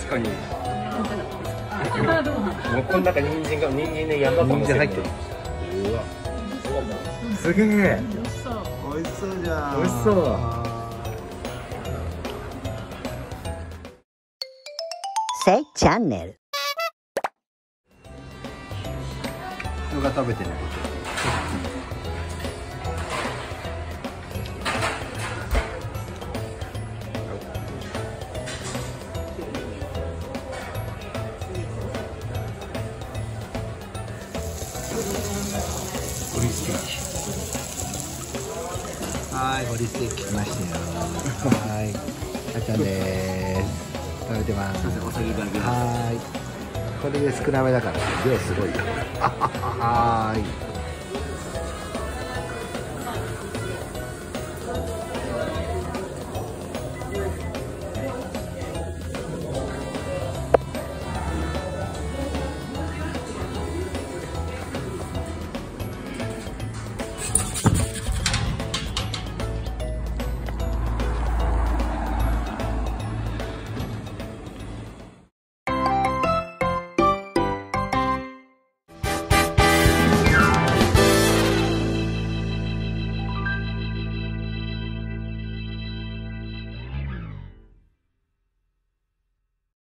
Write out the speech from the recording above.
かに。もうこの中人参の山かもしれない。 入ってる。うわ。すげえ。 美味しそう。 美味しそうじゃん。 美味しそう。 せいチャンネル。 人が食べてる。オリステーキ。はい、オリステーキ来ましたよ。はい、あちゃんです。食べてます。はい。これで少なめだから量すごいよ。はーい。